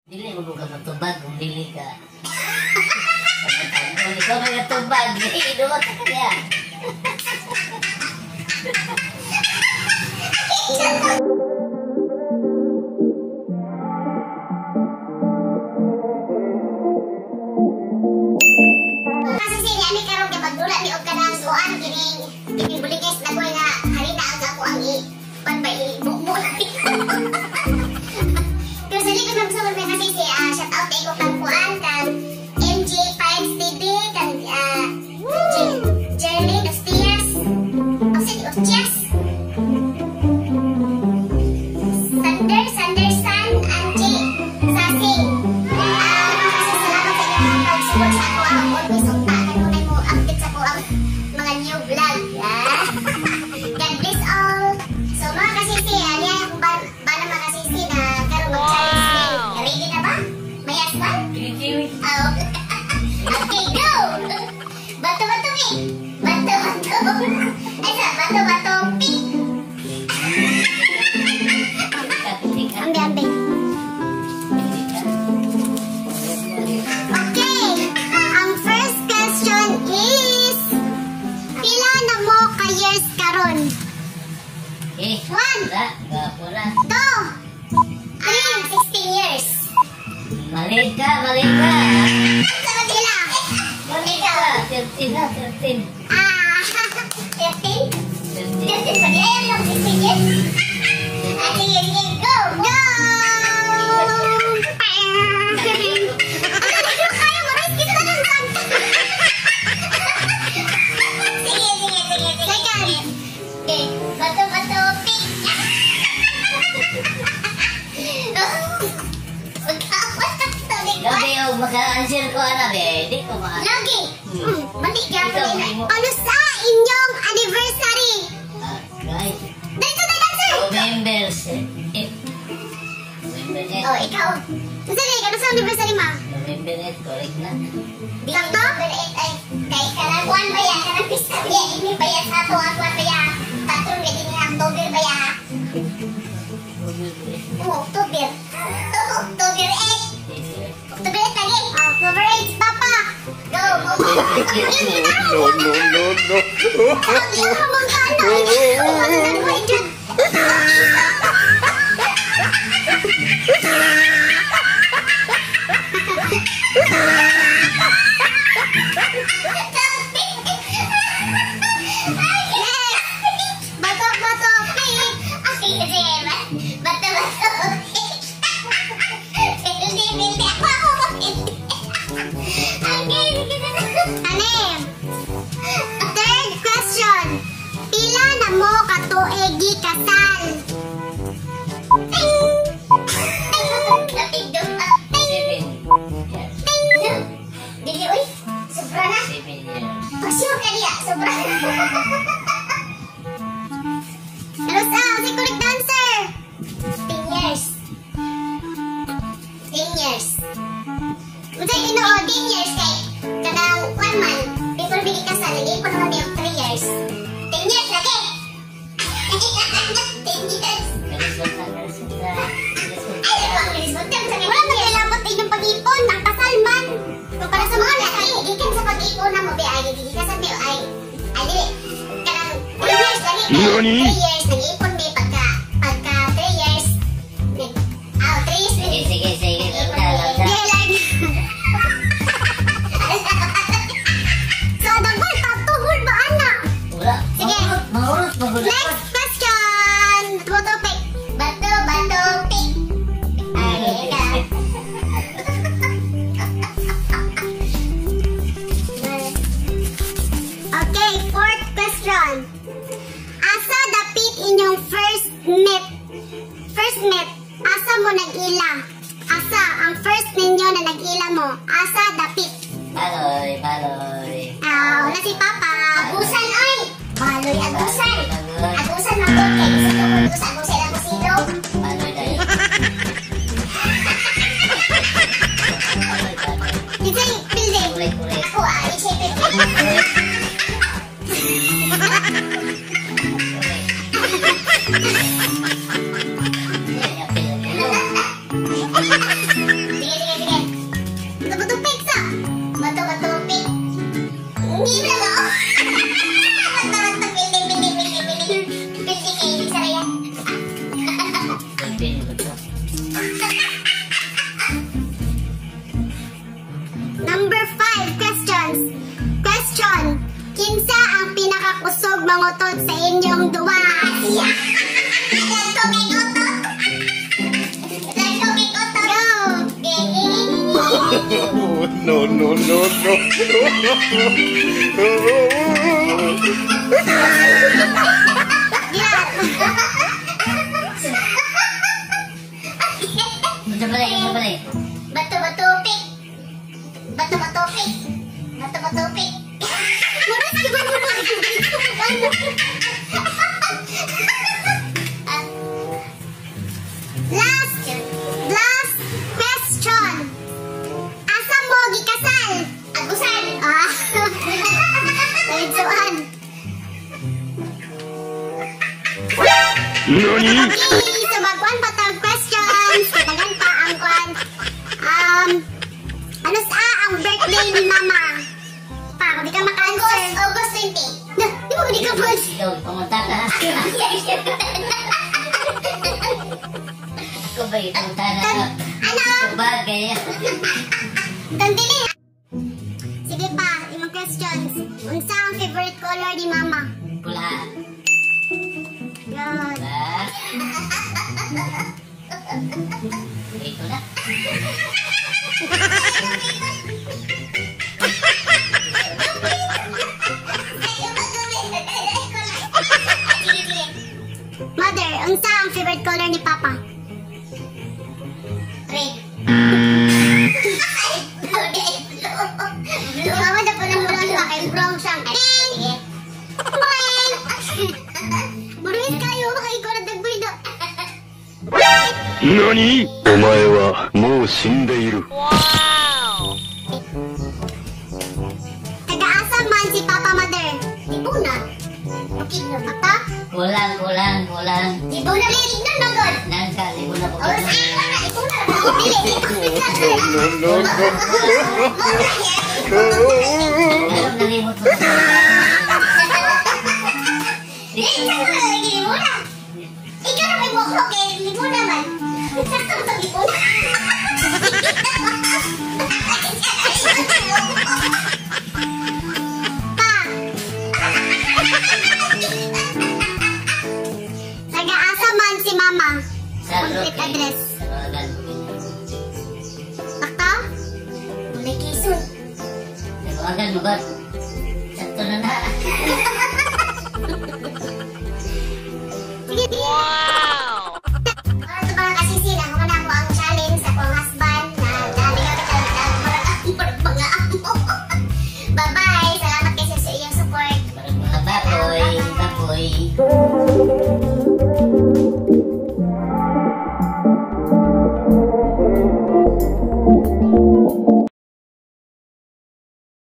Dili mo ka matubag kung dili ka. Kung ikaw may matubag, inuwa ka kaya. Kasi siya, ani karong kay magdula ni og kanang kuan kining buliges na ko nga harina ang ako ang panbay Pero sa likod ng sumunod na kasi shout out ko kang kuan kang MJ Pines TV kang Jeremy Castias of Chess Sandersan Angie Sasing salamat sa inyong pag-support sa ako ang always unta kanunay mo update sa ako ang mga new vlog God bless all. So mga kasisi niya kung ba naman kasisi na karoon mag-challenge ready na ba? May aswan? Oh. Okay, go! Bato-bato mi! Bato-bato! Ay sa, bato-bato pi! Ambi-ambi. Okay, ang first question is pila na mo ka years karon? One, two, 16 years. Malika. Sama sila. Malika. 13 na, 13. 13? 13 pa di ayaw lang 16 years. Sige, go! Go! Kayo mo, risk kita na lang. Sige. Second. Okay, bato-bato pick. Gabi o maka-answer ko be. Di ko ma. Lagi. Mati gyapon. Ano sa inyong anniversary? Guys. Dito na answer. November 8. Oh, ikaw. Sige, ano sa anniversary ma? November 8, correct na. Sakto? November 8 ay kay kalakuan ba ya? Kanang pista ba ini ba ya sa ato ang kuan ba ya? Tatlong gid ni October ba ya? October. October 8. October 8 lagi. October 8 papa. Go. No. Ang habang third question. Pila na mo katuig gikasal? 7 years. Dili oy, sobra na. 7 years. Sure ka diya, sobra. Pero si correct answer. 10 years. 10 years. Unsay tinuod 10 years kay kanang 1 month before bigay kasal lagi ko naman yung 3 years. 10 years lagi. 10 years. Wala man kailangan inyong pag-ipon ng kasalman. Kung para sa mga laki, ikan sa pag-ipon na mo be ay di kasal be ay dili. Kanang 3 years lagi. 3 years nag-ipon be pagka 3 years. 3 years. Sige. So, dagol, tatuhol ba, anak? Wala. Sige. Mahurot. Next question. Bato pick. Bato pick. Ay, ka. Okay, fourth question. Asa dapit inyong first met? Asa mo nag-ila? Asa ang first ninyo na nag-ila mo? Asa dapit? Baloy. Na si Papa. Agusan, oy! Baloy, agusan. Agusan na po. Kaya gusto ko agusan ang kusino. Baloy tayo. Isay, building. Kulay. Ako, isay, building. mangutot sa inyong duwa. Yeah. Let's go, King Otot. Let's go, King Otot. Go. No, no, no, no. Ito pala eh. Bato-batopik. Bato-batopik. Bato-batopik. Maras ka ba naman? Last question. Asa mo gikasal? Agusan. Lidsuan. Nani? Okay, so bagwan patag questions. Katagan pa ang kwan. Ano sa ang birthday ni Mama? Pa, kung di ka maka-answer. August 20. Di mo di ka pwede. Ikaw, pumunta ka. Ako ba yung pumunta na? Ano? Bagay. Tandili. Sige pa, imong questions. Unsa ang favorite color ni Mama? Pula. Yan. Ba? Ito na. Mother, unsa ang favorite color ni Papa? Red. Mama na pala mo lang kay brown siyang pink. Pink. Maruin kayo, makaikaw na dagboy na. Nani? お前はもう死んでいる。 Taga-asa man si Papa, Mother? Ibo na. Okay na, Papa? Kulang. Ibo na, Lilig na, Nagod. Nangka, libo na po. O, sige na, ibo na. Dili. No, no, no. Alam na limot mo. Ikaw na may mukha kay libo naman. Saktong sa libo. Pa. Taga-asa man si Mama. Complete address. Takta? May kisun. Tawagan mo, God. Sakto na na. Wow! Ito mga kasisi, nakuha na ko ang challenge sa kong husband na dami kami mga amo. Bye-bye! Salamat kayo sa iyong support. Parang mga baboy.